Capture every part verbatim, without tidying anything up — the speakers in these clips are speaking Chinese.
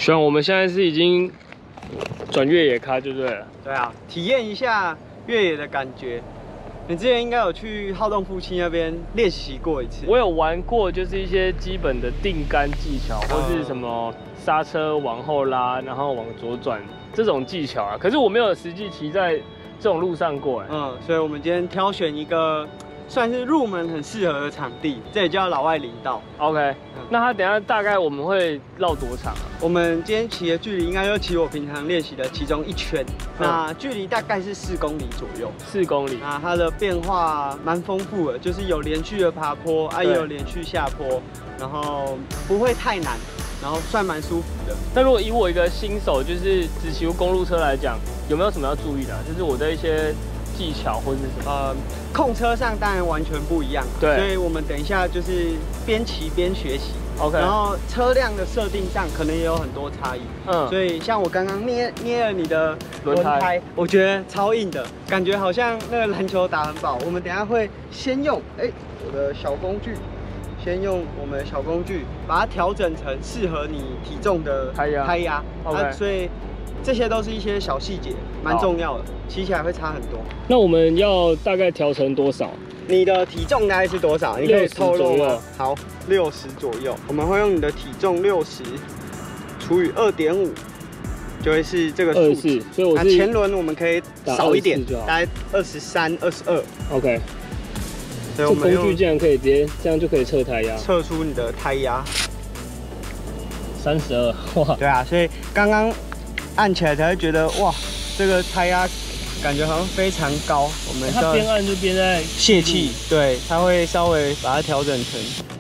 希望我们现在是已经转越野咖就对了。 对啊，体验一下越野的感觉。你之前应该有去好动夫妻那边练习过一次。 我有玩过，就是一些基本的定杆技巧，或是什么刹车往后拉，然后往左转这种技巧啊。可是我没有实际骑在这种路上过，哎。嗯， 所以我们今天挑选一个算是入门很适合的场地，这也叫老外林道。 OK，、嗯、那它等一下大概我们会绕多长啊？ 我们今天骑的距离应该就骑我平常练习的其中一圈，嗯、那距离大概是四公里左右。 四公里。 那它的变化蛮丰富的，就是有连续的爬坡，啊也有连续下坡，然后不会太难，然后算蛮舒服的。 那如果以我一个新手，就是只骑公路车来讲，有没有什么要注意的、啊？就是我的一些技巧或者是什么？呃， 控车上当然完全不一样、啊，对，所以我们等一下就是边骑边学习。OK， 然后车辆的设定上可能也有很多差异。嗯，所以像我刚刚捏捏了你的轮胎，我觉得超硬的，感觉好像那个篮球打很饱。我们等一下会先用哎、欸、我的小工具，先用我们的小工具把它调整成适合你体重的胎压。胎压 ，OK，、啊、所以这些都是一些小细节，蛮重要的，骑起来会差很多。那我们要大概调成多少？你的体重大概是多少？你可以透露吗？好，六十左右。我们会用你的体重六十除以二点五，就会是这个数字。所以我是前轮我们可以少一点，大概二十三、二十二。OK。所以我们这工具竟然可以直接这样就可以测胎压，测出你的胎压。三十二，哇！对啊，所以刚刚按起来才会觉得哇，这个胎压感觉好像非常高。我们它边按就边在泄气，对，它会稍微把它调整成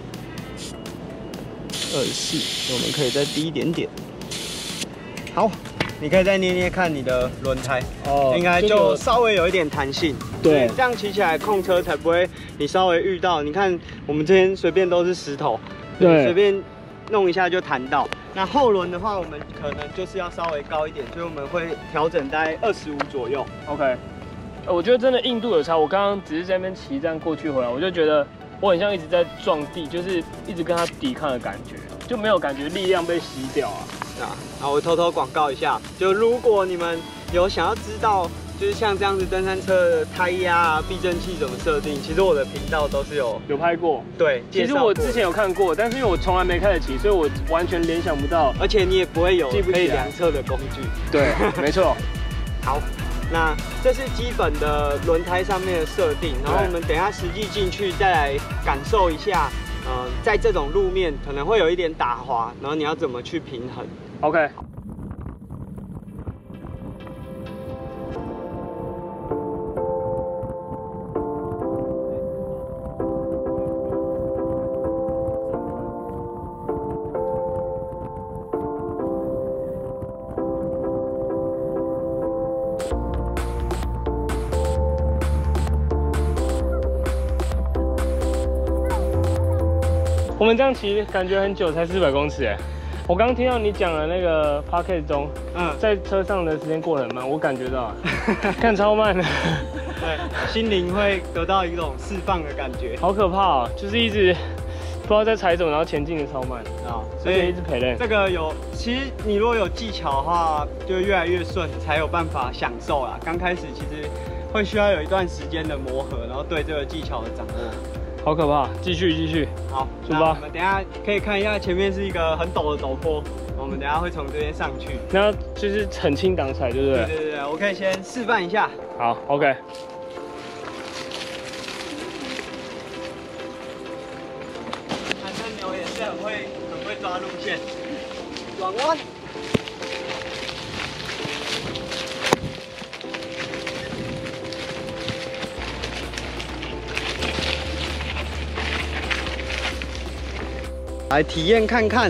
二十四，我们可以再低一点点。好，你可以再捏捏看你的轮胎，哦，应该就稍微有一点弹性。对，这样骑起来控车才不会，你稍微遇到，你看我们这边随便都是石头，对，随便弄一下就弹到。那后轮的话，我们可能就是要稍微高一点，所以我们会调整在二十五左右。OK， 呃，我觉得真的硬度有差。我刚刚只是在那边骑，这样过去回来，我就觉得我很像一直在撞地，就是一直跟它抵抗的感觉，就没有感觉力量被吸掉啊。啊，然后我偷偷广告一下，就如果你们有想要知道，就是像这样子登山车的胎压啊、避震器怎么设定，其实我的频道都是有有拍过。对，其实我之前有看过，但是因为我从来没开始骑，所以我完全联想不到，而且你也不会有可以量测的工具。对，没错。好，那这是基本的轮胎上面的设定，然后我们等一下实际进去再来感受一下，呃，在这种路面可能会有一点打滑，然后你要怎么去平衡。OK。我们这样骑感觉很久，才四百公尺哎。我刚听到你讲的那个 podcast 中，嗯，在车上的时间过得很慢，我感觉到，看超慢的。对，心灵会得到一种释放的感觉。好可怕哦，就是一直不知道在踩什么，然后前进的超慢啊，所以一直陪练。这个有，其实你如果有技巧的话，就越来越顺，才有办法享受啦。刚开始其实会需要有一段时间的磨合，然后对这个技巧的掌握。好可怕！继续继续，好，出发。我们等一下可以看一下，前面是一个很陡的陡坡，我们等一下会从这边上去。那就是很轻档踩，对不对？对对对，我可以先示范一下。好 ，OK。看这牛也是很会很会抓路线，转弯。来体验看看。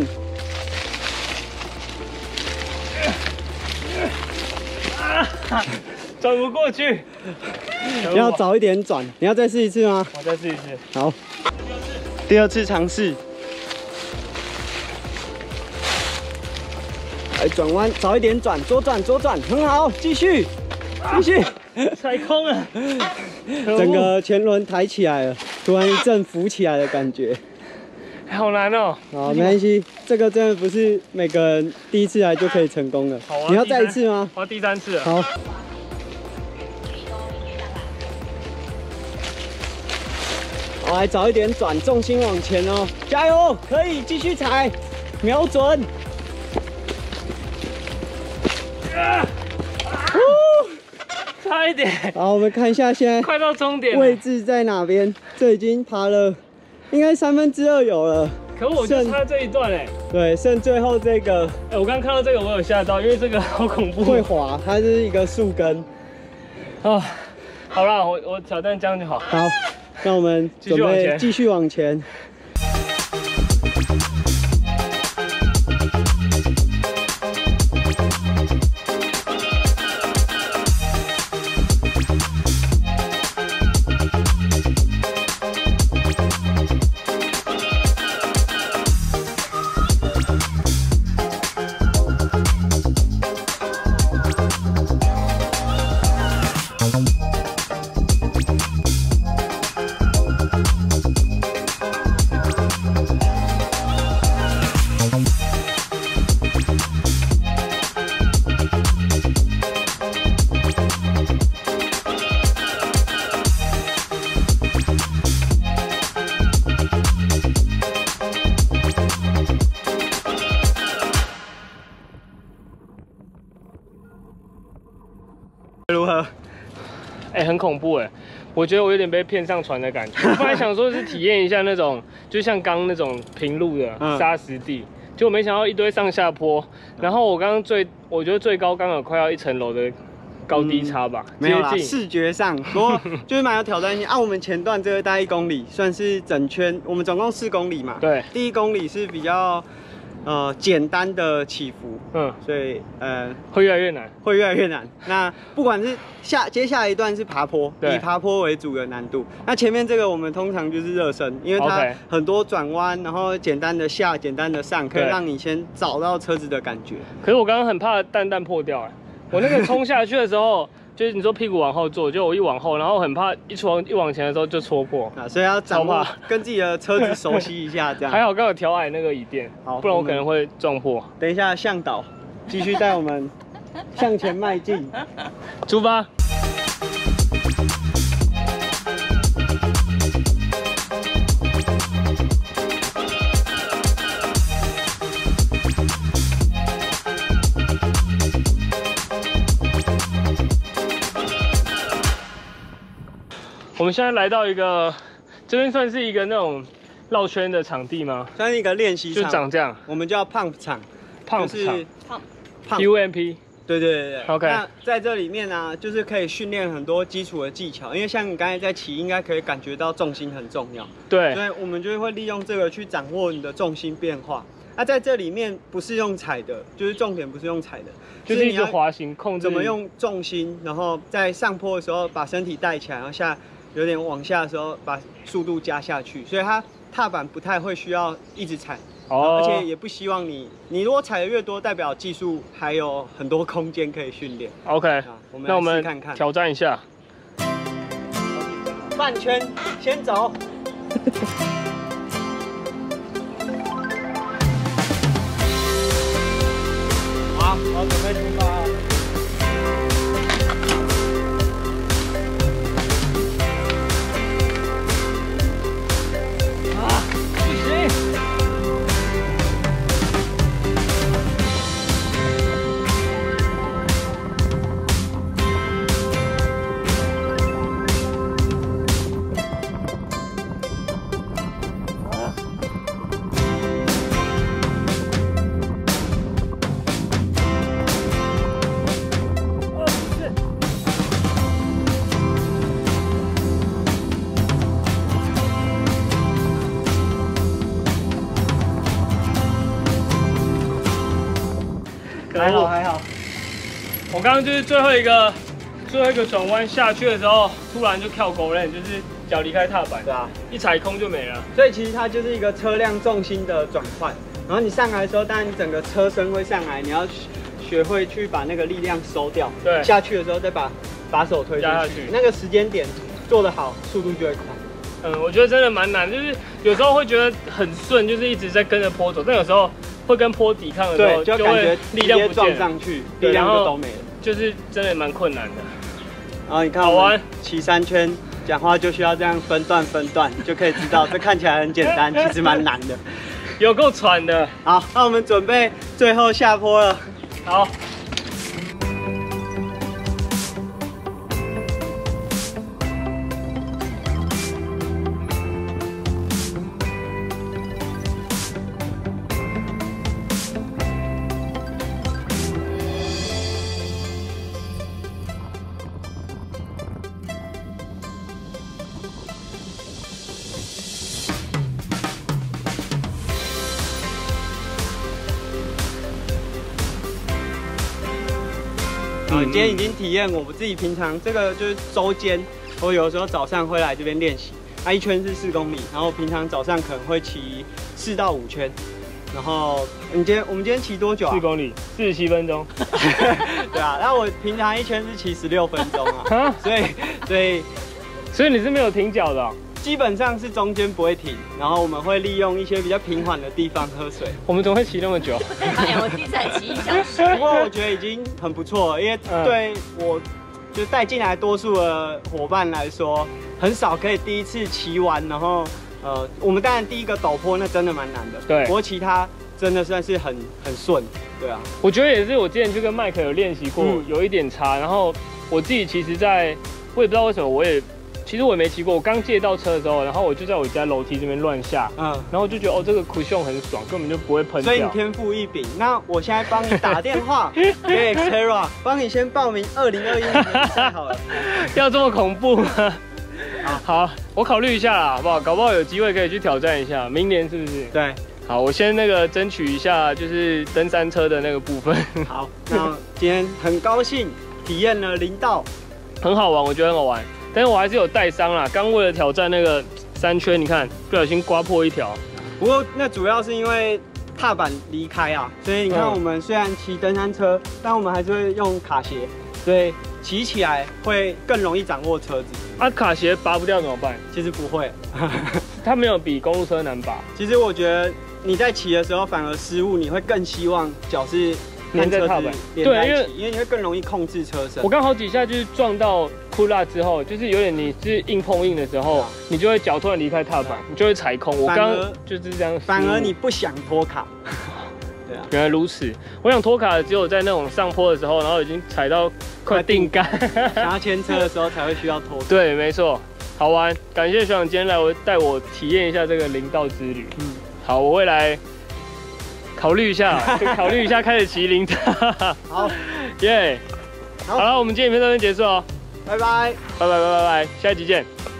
啊！转不过去。你要早一点转，你要再试一次吗？我再试一次。好。第二次尝试。来转弯，早一点转，左转左转，很好，继续，继续。踩空了，整个前轮抬起来了，突然一阵浮起来的感觉。 好难哦。 好，没关系，这个真的不是每个人第一次来就可以成功的。好啊，你要再一次吗？ 我要第三次了。 好。我来早一点转，重心往前哦，加油，可以继续踩，瞄准。 啊！差一点。 好，我们看一下现在快到终点位置在哪边？这已经爬了，应该三分之二有了。 可我就差这一段哎。 对，剩最后这个。 哎，我刚刚看到这个，我有吓到，因为这个好恐怖。 会滑，它是一个树根。 啊，好啦，我我挑战这样就好。 好。那我们准备继续往前。如何？ 哎、欸，很恐怖哎！我觉得我有点被骗上船的感觉。我本来想说是体验一下那种，就像刚那种平路的沙石地，结果没想到一堆上下坡。然后我刚刚最，我觉得最高刚好快要一层楼的高低差吧，嗯、 没有啦，视觉上，不过就是蛮有挑战性啊。我们前段这个大概一公里，算是整圈，我们总共四公里嘛。 对， 第一公里是比较。呃，简单的起伏，嗯，所以呃， 会越来越难， 会越来越难。那不管是下接下来一段是爬坡，以爬坡为主的难度。那前面这个我们通常就是热身，因为它很多转弯，然后简单的下，简单的上，可以让你先找到车子的感觉。 可是我刚刚很怕蛋蛋破掉哎，我那个冲下去的时候。就是你说屁股往后坐，就我一往后，然后很怕一往一往前的时候就戳破啊，所以要掌握跟自己的车子熟悉一下，这样。 还好刚有调矮那个椅垫，好，不然我可能会撞破。 等一下向导继续带我们向前迈进， 出发。我们现在来到一个，这边算是一个那种绕圈的场地吗？ 算是一个练习场， 就长这样。 我们叫 pump 场 ，pump 场 ，P U M P。 对对对对 ，OK。 那在这里面呢、啊，就是可以训练很多基础的技巧，因为像你刚才在骑，应该可以感觉到重心很重要。 对。 所以我们就会利用这个去掌握你的重心变化。那、啊、在这里面不是用踩的，就是重点不是用踩的， 就是一个滑行控制。 怎么用重心，然后在上坡的时候把身体带起来，然后下。有点往下的时候，把速度加下去，所以它踏板不太会需要一直踩，哦、而且也不希望你，你如果踩的越多，代表技术还有很多空间可以训练。 OK，、啊、 我们那我们看看挑战一下， 半圈先走。好，我准备出发。还好还好， 我刚刚就是最后一个最后一个转弯下去的时候，突然就跳狗链，就是脚离开踏板，对啊，一踩空就没了。 所以其实它就是一个车辆重心的转换。然后你上来的时候，当然你整个车身会上来，你要学会去把那个力量收掉。对，下去的时候再把把手推下去，那个时间点做得好，速度就会快。 嗯，我觉得真的蛮难，就是有时候会觉得很顺，就是一直在跟着坡走，但有时候会跟坡抵抗的时候， 就感觉力量不撞上去，力量就都没了， 就是真的蛮困难的。 然后你看，好玩，骑三圈，讲话就需要这样分段分段，就可以知道这看起来很简单，其实蛮难的， 有够喘的。 好，那我们准备最后下坡了。 好。 嗯，今天已经体验我自己平常这个就是周间，我有的时候早上会来这边练习，那一圈是四公里，然后平常早上可能会骑四到五圈，然后你今天我们今天骑多久啊？ 四公里，四十七分钟。 对啊，那我平常一圈是骑十六分钟啊，所以所以所以你是没有停脚的、哦。 基本上是中间不会停，然后我们会利用一些比较平缓的地方喝水。 我们怎么会骑那么久？ 哎，我第一次才骑一小时。 不过我觉得已经很不错了，因为对我就带进来多数的伙伴来说，很少可以第一次骑完，然后呃，我们当然第一个陡坡那真的蛮难的， 对。 不过其他真的算是很很顺，对啊。 我觉得也是，我之前去跟麦克有练习过，嗯、有一点差。然后我自己其实在，我也不知道为什么，我也。其实我也没骑过，我刚借到车的时候，然后我就在我家楼梯这边乱下，嗯，然后我就觉得哦，这个 cushion 很爽，根本就不会喷掉。 所以你天赋异禀。那我现在帮你打电话给 Xterra， 帮你先报名二零二一年比赛好了。 要这么恐怖吗？好，我考虑一下啦，好不好？搞不好有机会可以去挑战一下，明年是不是？ 对。 好，我先那个争取一下，就是登山车的那个部分。 好，那今天很高兴体验了林道， 很好玩，我觉得很好玩。但是我还是有带伤啦，刚为了挑战那个三圈，你看不小心刮破一条。 不过那主要是因为踏板离开啊，所以你看我们虽然骑登山车，但我们还是会用卡鞋，所以骑起来会更容易掌握车子。 啊，卡鞋拔不掉怎么办？ 其实不会， 它没有比公路车难拔。 其实我觉得你在骑的时候反而失误，你会更希望脚是连在踏板， 对，因为因为你会更容易控制车身。 我刚好几下就是撞到库拉之后，就是有点你是硬碰硬的时候，你就会脚突然离开踏板，你就会踩空。我刚就是这样。 反而你不想拖卡。对啊。 原来如此，我想拖卡只有在那种上坡的时候，然后已经踩到快定杆， 想要牵车的时候才会需要拖。 对，没错，好玩。感谢学长今天来我带我体验一下这个林道之旅。嗯，好，我会来。考虑一下，考虑一下，开始骑林道。 好， 耶！好了，我们今天影片到这边结束哦。 拜拜， 拜拜拜拜拜，下一集见。